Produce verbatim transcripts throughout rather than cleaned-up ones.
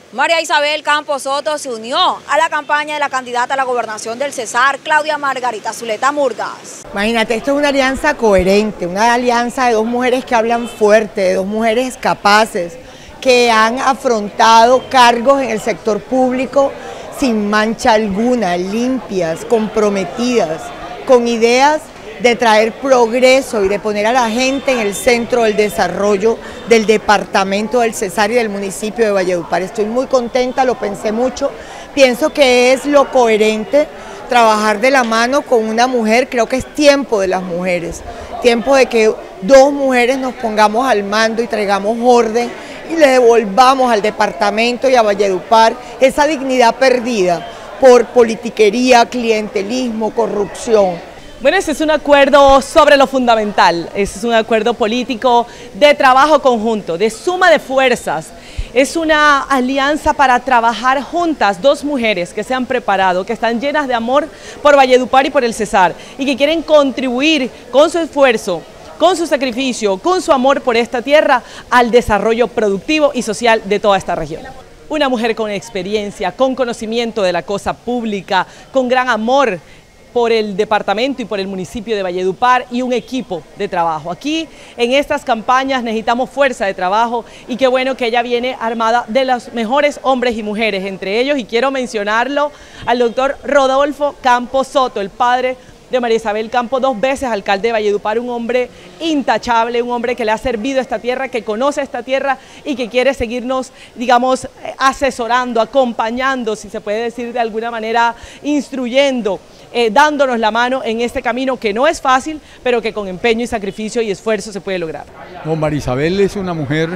María Isabel Campos Soto se unió a la campaña de la candidata a la gobernación del Cesar, Claudia Margarita Zuleta Murgas. Imagínate, esto es una alianza coherente, una alianza de dos mujeres que hablan fuerte, de dos mujeres capaces, que han afrontado cargos en el sector público sin mancha alguna, limpias, comprometidas, con ideas de traer progreso y de poner a la gente en el centro del desarrollo del departamento del Cesar y del municipio de Valledupar. Estoy muy contenta, lo pensé mucho, pienso que es lo coherente trabajar de la mano con una mujer. Creo que es tiempo de las mujeres, tiempo de que dos mujeres nos pongamos al mando y traigamos orden y le devolvamos al departamento y a Valledupar esa dignidad perdida por politiquería, clientelismo, corrupción. Bueno, ese es un acuerdo sobre lo fundamental, ese es un acuerdo político de trabajo conjunto, de suma de fuerzas. Es una alianza para trabajar juntas, dos mujeres que se han preparado, que están llenas de amor por Valledupar y por el Cesar y que quieren contribuir con su esfuerzo, con su sacrificio, con su amor por esta tierra al desarrollo productivo y social de toda esta región. Una mujer con experiencia, con conocimiento de la cosa pública, con gran amor por el departamento y por el municipio de Valledupar y un equipo de trabajo. Aquí en estas campañas necesitamos fuerza de trabajo y qué bueno que ella viene armada de los mejores hombres y mujeres, entre ellos, y quiero mencionarlo, al doctor Rodolfo Campos Soto, el padre de María Isabel Campos, dos veces alcalde de Valledupar, un hombre intachable, un hombre que le ha servido a esta tierra, que conoce esta tierra y que quiere seguirnos, digamos, asesorando, acompañando, si se puede decir de alguna manera, instruyendo, eh, dándonos la mano en este camino que no es fácil, pero que con empeño y sacrificio y esfuerzo se puede lograr. No, María Isabel es una mujer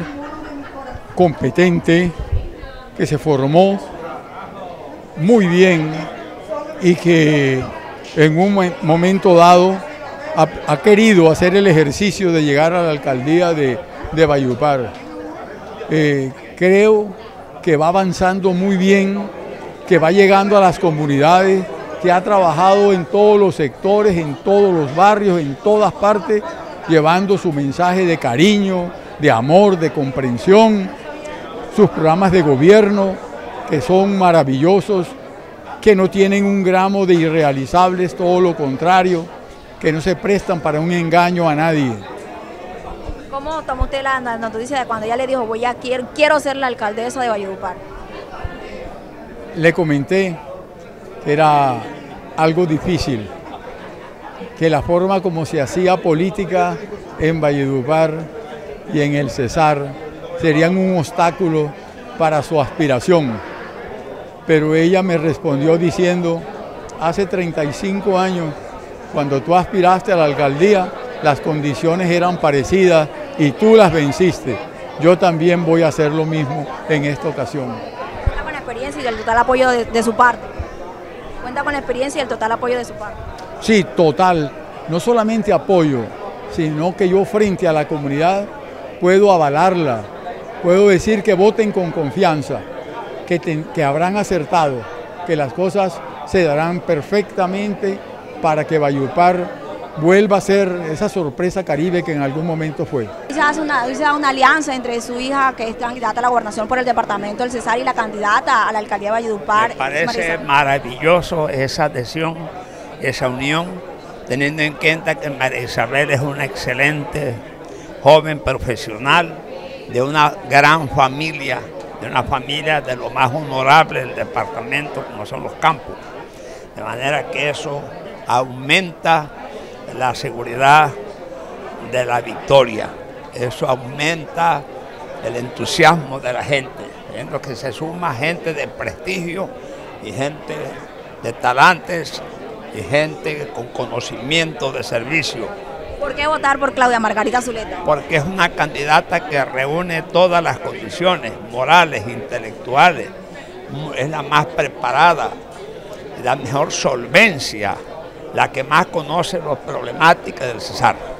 competente, que se formó muy bien y que en un momento dado ha, ha querido hacer el ejercicio de llegar a la alcaldía de, de Valledupar. Eh, creo que va avanzando muy bien, que va llegando a las comunidades, que ha trabajado en todos los sectores, en todos los barrios, en todas partes, llevando su mensaje de cariño, de amor, de comprensión, sus programas de gobierno, que son maravillosos, que no tienen un gramo de irrealizables, todo lo contrario, que no se prestan para un engaño a nadie. ¿Cómo tomó usted la noticia de cuando ella le dijo, voy a quiero, quiero ser la alcaldesa de Valledupar? Le comenté que era algo difícil, que la forma como se hacía política en Valledupar y en el Cesar serían un obstáculo para su aspiración. Pero ella me respondió diciendo, hace treinta y cinco años, cuando tú aspiraste a la alcaldía, las condiciones eran parecidas y tú las venciste. Yo también voy a hacer lo mismo en esta ocasión. Cuenta con la experiencia y el total apoyo de, de su parte. Cuenta con la experiencia y el total apoyo de su parte. Sí, total. No solamente apoyo, sino que yo frente a la comunidad puedo avalarla, puedo decir que voten con confianza. Que, te, que habrán acertado, que las cosas se darán perfectamente para que Valledupar vuelva a ser esa sorpresa caribe que en algún momento fue. Se hace una, se da una alianza entre su hija, que es candidata a la gobernación por el departamento del Cesar, y la candidata a la alcaldía de Valledupar. Me parece maravilloso esa adhesión, esa unión, teniendo en cuenta que María Isabel es una excelente joven profesional de una gran familia, de una familia de lo más honorable del departamento, como son los Campos. De manera que eso aumenta la seguridad de la victoria, eso aumenta el entusiasmo de la gente, viendo que se suma gente de prestigio y gente de talantes y gente con conocimiento de servicio. ¿Por qué votar por Claudia Margarita Zuleta? Porque es una candidata que reúne todas las condiciones morales, intelectuales, es la más preparada, la mejor solvencia, la que más conoce las problemáticas del Cesar.